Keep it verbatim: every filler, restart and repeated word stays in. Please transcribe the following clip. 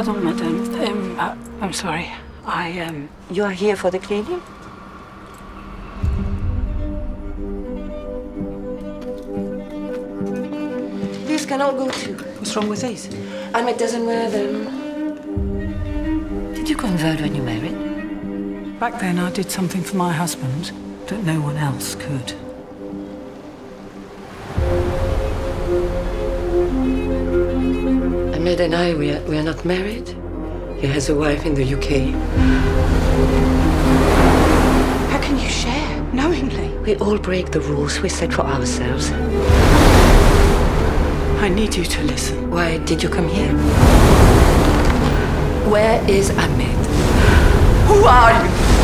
Pardon, madame. Um, uh, I'm sorry. I, um... You are here for the cleaning? These can all go too. What's wrong with these? Ahmed doesn't wear them. Did you convert when you married? Back then, I did something for my husband that no one else could. Ahmed and I, we are, we are not married. He has a wife in the U K. How can you share, knowingly? We all break the rules we set for ourselves. I need you to listen. Why did you come here? Where is Ahmed? Who are you?